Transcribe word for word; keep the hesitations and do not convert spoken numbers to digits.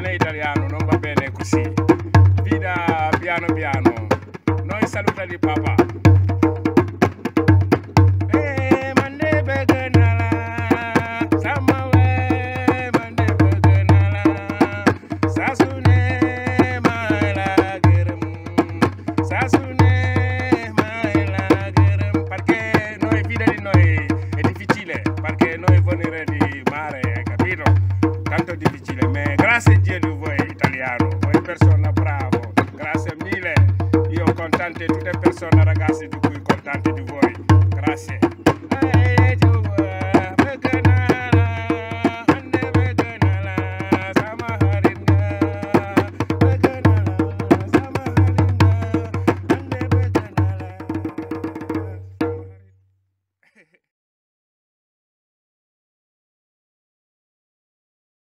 è italiano, non va bene così. Vida piano piano. Noi saluta di papà. Eh, mande begenala, samawe, mande begenala, sasune maila gerem, sasune maila gerem, perché noi vida di noi è difficile, perché noi venire di mare, capito? Tanto difficile, ma grazie a Dio di voi italiano, voi persona bravo, grazie mille, io contante tutte persone ragazzi di cui contante di voi.